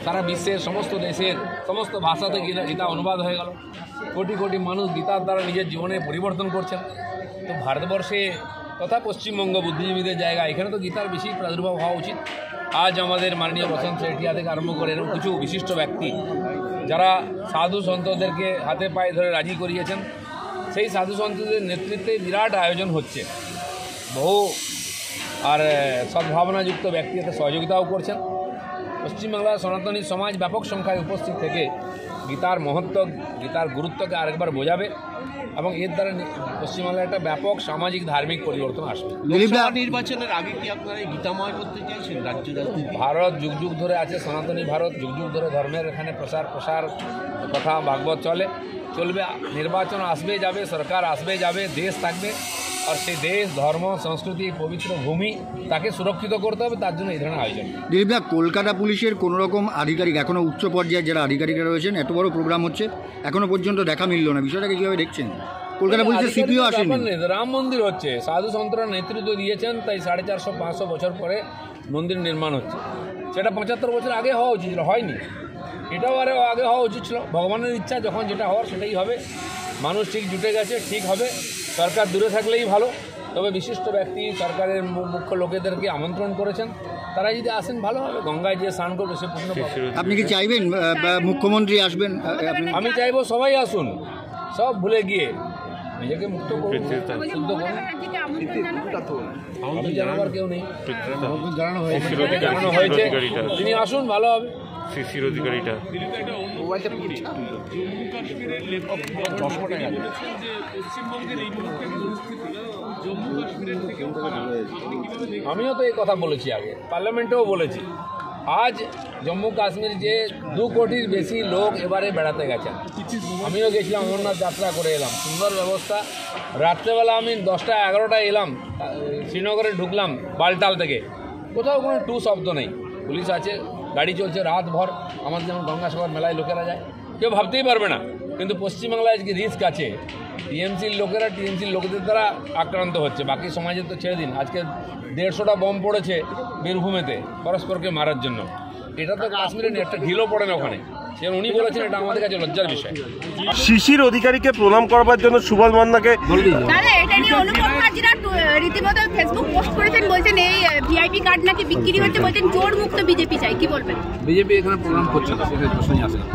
সারা বিশ্বের সমস্ত দেশের সমস্ত ভাষাতে গীতা অনুবাদ হয়ে গেল। কোটি কোটি মানুষ গীতার দ্বারা নিজের জীবনে পরিবর্তন করছেন। তো ভারতবর্ষে তথা পশ্চিমবঙ্গ বুদ্ধিজীবীদের জায়গা, এখানে তো গীতার বেশি প্রাদুর্ভাব হওয়া উচিত। আজ আমাদের মাননীয় প্রশান্ত শেঠিয়া থেকে আরম্ভ করে এরকম কিছু বিশিষ্ট ব্যক্তি যারা সাধু সন্তদেরকে হাতে পায়ে ধরে রাজি করিয়েছেন, সেই সাধু সন্তদের নেতৃত্বে বিরাট আয়োজন হচ্ছে। বহু আর সদ্ভাবনাযুক্ত ব্যক্তি এতে সহযোগিতাও করছেন। পশ্চিমবাংলার সনাতনী সমাজ ব্যাপক সংখ্যায় উপস্থিত থেকে গীতার মহত্ব, গীতার গুরুত্বকে আরেকবার বোঝাবে এবং এর দ্বারা পশ্চিমবাংলায় একটা ব্যাপক সামাজিক ধার্মিক পরিবর্তন আসবে। নির্বাচনের আগে কি আপনারা গীতাময় করতে চাইছেন রাজ্য রাজনীতি? ভারত যুগ যুগ ধরে আছে, সনাতনী ভারত যুগ যুগ ধরে ধর্মের এখানে প্রসার কথা ভাগবত চলবে। নির্বাচন আসবে যাবে, সরকার আসবে যাবে, দেশ থাকবে, আর সেই দেশ ধর্ম সংস্কৃতি পবিত্র ভূমি তাকে সুরক্ষিত করতে হবে। তার জন্য এই ধরনের আয়োজন। দিলীপদা, কলকাতা পুলিশের কোনো রকম আধিকারিক, এখনও উচ্চ পর্যায়ে যারা আধিকারিকরা রয়েছেন, এত বড় প্রোগ্রাম হচ্ছে এখনও পর্যন্ত দেখা মিলল না, বিষয়টাকে কীভাবে দেখছেন? কলকাতা পুলিশের সিপিও আসেন। রাম মন্দির হচ্ছে, সাধু সন্তরা নেতৃত্ব দিয়েছেন, তাই 450-500 বছর পরে মন্দির নির্মাণ হচ্ছে। সেটা 75 বছর আগে হওয়া উচিত ছিল, হয়নি। এটাও আরও আগে হওয়া উচিত ছিল। ভগবানের ইচ্ছা, যখন যেটা হওয়ার সেটাই হবে। মানুষ ঠিক জুটে গেছে, ঠিক হবে। সরকার দূরে থাকলেই ভালো। তবে বিশিষ্ট ব্যক্তি সরকারের মুখ্য লোকেদেরকে আমন্ত্রণ করেছেন, তারা যদি আসেন ভালো হবে। গঙ্গায় যে স্নান করবে সে প্রশ্ন। আপনি কি চাইবেন মুখ্যমন্ত্রী আসবেন? আমি চাইবো সবাই আসুন, সব ভুলে গিয়ে নিজেকে মুক্ত করুন, শুদ্ধ করুন। আমি জানাবার কেউ নেই, জানানো হয়েছে, তিনি আসুন, ভালো হবে। শিশির অধিকারীটা আমিও তো এই কথা বলেছি আগে, পার্লামেন্টেও বলেছি। আজ জম্মু কাশ্মীর যে 2 কোটির বেশি লোক এবারে বেড়াতে গেছেন। আমিও গেছিলাম, অমরনাথ যাত্রা করে এলাম, সুন্দর ব্যবস্থা। রাত্রেবেলা আমি 10টা-11টায় এলাম, শ্রীনগরে ঢুকলাম বালটাল থেকে, কোথাও কোনো টু শব্দ নেই। পুলিশ আছে, গাড়ি চলছে রাতভর। আমাদের যেমন গঙ্গাসাগর মেলায় লোকেরা যায়, কেউ ভাবতেই পারবে না। কিন্তু পশ্চিমবাংলায় আজকে রিস্ক আছে, টিএমসির লোকেরা টিএমসির লোকদের দ্বারা আক্রান্ত হচ্ছে। বাকি সমাজে তো ছেড়ে দিন। আজকে 150টা বম পড়েছে বীরভূমেতে পরস্পরকে মারার জন্য। এটা তো কাশ্মীরে একটা ঢিলও পড়ে না ওখানে। সে উনি বলেছেন, এটা আমাদের কাছে লজ্জার বিষয়। শিশির অধিকারীকে প্রণাম করবার জন্য সুবল মান্নাকে রীতিমতো ফেসবুক পোস্ট করেছেন, বলছেন এই ভিআইপি কার্ড নাকি বিক্রি হচ্ছে, বলছেন জোর মুক্ত বিজেপি চাই, কি বলবেন? বিজেপি এখানে প্রণাম করছে না, সেটা প্রশ্নই আসে না।